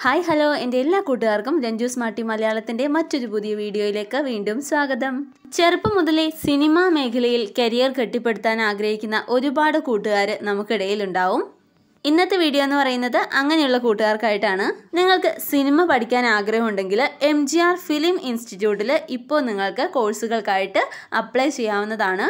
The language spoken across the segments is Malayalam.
ഹായ് ഹലോ എൻ്റെ എല്ലാ കൂട്ടുകാർക്കും രഞ്ജുസ്മാർട്ടി മലയാളത്തിൻ്റെ മറ്റൊരു പുതിയ വീഡിയോയിലേക്ക് വീണ്ടും സ്വാഗതം. ചെറുപ്പം മുതലേ സിനിമാ മേഖലയിൽ കരിയർ കെട്ടിപ്പടുത്താൻ ആഗ്രഹിക്കുന്ന ഒരുപാട് കൂട്ടുകാർ നമുക്കിടയിലുണ്ടാവും. ഇന്നത്തെ വീഡിയോ എന്ന് പറയുന്നത് അങ്ങനെയുള്ള കൂട്ടുകാർക്കായിട്ടാണ്. നിങ്ങൾക്ക് സിനിമ പഠിക്കാൻ ആഗ്രഹമുണ്ടെങ്കിൽ MGR ഫിലിം ഇൻസ്റ്റിറ്റ്യൂട്ടിൽ ഇപ്പോൾ നിങ്ങൾക്ക് കോഴ്സുകൾക്കായിട്ട് അപ്ലൈ ചെയ്യാവുന്നതാണ്.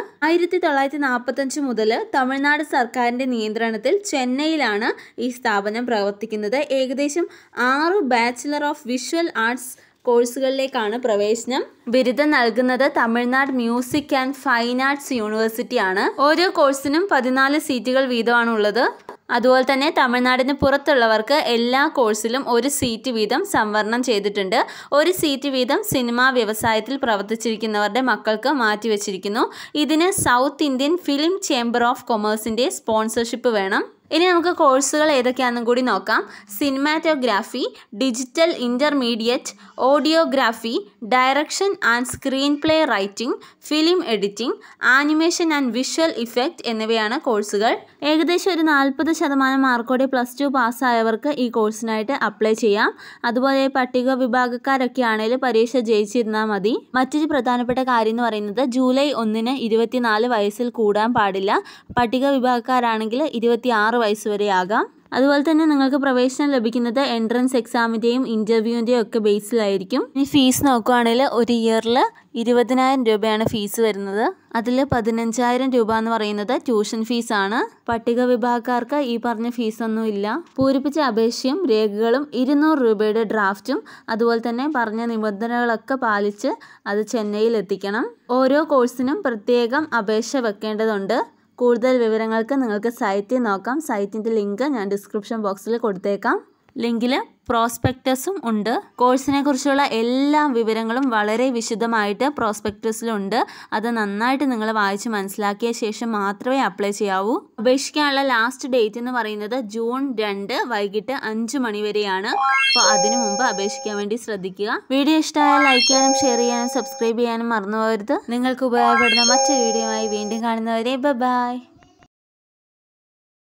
1945 മുതൽ തമിഴ്നാട് സർക്കാരിൻ്റെ നിയന്ത്രണത്തിൽ ചെന്നൈയിലാണ് ഈ സ്ഥാപനം പ്രവർത്തിക്കുന്നത്. ഏകദേശം 6 ബാച്ചിലർ ഓഫ് വിഷ്വൽ ആർട്സ് കോഴ്സുകളിലേക്കാണ് പ്രവേശനം. ബിരുദം നൽകുന്നത് Tamil Nadu music and fine arts യൂണിവേഴ്സിറ്റിയാണ്. ഓരോ കോഴ്സിനും 14 സീറ്റുകൾ വീതമാണ് ഉള്ളത്. അതുപോലെ തന്നെ തമിഴ്നാടിന് പുറത്തുള്ളവർക്ക് എല്ലാ കോഴ്സിലും 1 സീറ്റ് വീതം സംവരണം ചെയ്തിട്ടുണ്ട്. 1 സീറ്റ് വീതം സിനിമാ വ്യവസായത്തിൽ പ്രവർത്തിച്ചിരിക്കുന്നവരുടെ മക്കൾക്ക് മാറ്റിവെച്ചിരിക്കുന്നു. ഇതിന് south Indian film chamber of കൊമേഴ്സിൻ്റെ സ്പോൺസർഷിപ്പ് വേണം. ഇനി നമുക്ക് കോഴ്സുകൾ ഏതൊക്കെയാണെന്നും കൂടി നോക്കാം. Cinematography, digital intermediate, audiography, direction and screen play writing, film editing, animation and visual effect എന്നിവയാണ് കോഴ്സുകൾ. ഏകദേശം ഒരു 40% മാർക്കോടെ +2 പാസ്സായവർക്ക് ഈ കോഴ്സിനായിട്ട് അപ്ലൈ ചെയ്യാം. അതുപോലെ പട്ടിക വിഭാഗക്കാരൊക്കെ ആണെങ്കിൽ പരീക്ഷ ജയിച്ചിരുന്നാൽ മതി. മറ്റൊരു പ്രധാനപ്പെട്ട കാര്യം എന്ന് പറയുന്നത് ജൂലൈ 1 24 വയസ്സിൽ കൂടാൻ പാടില്ല. പട്ടിക വിഭാഗക്കാരാണെങ്കിൽ 26 വയസ്സ് വരെ ആകാം. അതുപോലെ തന്നെ നിങ്ങൾക്ക് പ്രവേശനം ലഭിക്കുന്നത് എൻട്രൻസ് എക്സാമിൻ്റെയും ഇൻ്റർവ്യൂവിൻ്റെയും ഒക്കെ ബേസിലായിരിക്കും. ഇനി ഫീസ് നോക്കുകയാണെങ്കിൽ ഒരു ഇയറിൽ 20,000 രൂപയാണ് ഫീസ് വരുന്നത്. അതിൽ 15,000 രൂപ എന്ന് പറയുന്നത് ട്യൂഷൻ ഫീസാണ്. പട്ടിക വിഭാഗക്കാർക്ക് ഈ പറഞ്ഞ ഫീസൊന്നും ഇല്ല. പൂരിപ്പിച്ച അപേക്ഷയും രേഖകളും 200 രൂപയുടെ ഡ്രാഫ്റ്റും അതുപോലെ തന്നെ പറഞ്ഞ നിബന്ധനകളൊക്കെ പാലിച്ച് അത് ചെന്നൈയിൽ എത്തിക്കണം. ഓരോ കോഴ്സിനും പ്രത്യേകം അപേക്ഷ വെക്കേണ്ടതുണ്ട്. കൂടുതൽ വിവരങ്ങൾക്ക് നിങ്ങൾക്ക് സൈറ്റിൽ നോക്കാം. സൈറ്റിൻ്റെ ലിങ്ക് ഞാൻ ഡിസ്ക്രിപ്ഷൻ ബോക്സിൽ കൊടുത്തേക്കാം. ലിങ്കിൽ പ്രോസ്പെക്ടസും ഉണ്ട്. കോഴ്സിനെ കുറിച്ചുള്ള എല്ലാ വിവരങ്ങളും വളരെ വിശദമായിട്ട് പ്രോസ്പെക്ടസിലുണ്ട്. അത് നന്നായിട്ട് നിങ്ങൾ വായിച്ച് മനസ്സിലാക്കിയ ശേഷം മാത്രമേ അപ്ലൈ ചെയ്യാവൂ. അപേക്ഷിക്കാനുള്ള ലാസ്റ്റ് ഡേറ്റ് എന്ന് പറയുന്നത് ജൂൺ 2 വൈകിട്ട് 5 മണി വരെയാണ്. അപ്പോൾ അതിനു മുമ്പ് അപേക്ഷിക്കാൻ വേണ്ടി ശ്രദ്ധിക്കുക. വീഡിയോ ഇഷ്ടമായാൽ ലൈക്ക് ചെയ്യാനും ഷെയർ ചെയ്യാനും സബ്സ്ക്രൈബ് ചെയ്യാനും മറന്നു പോകരുത്. നിങ്ങൾക്ക് ഉപയോഗപ്പെടുന്ന മറ്റൊരു വീഡിയോയുമായി വീണ്ടും കാണുന്നവരെ ബൈ.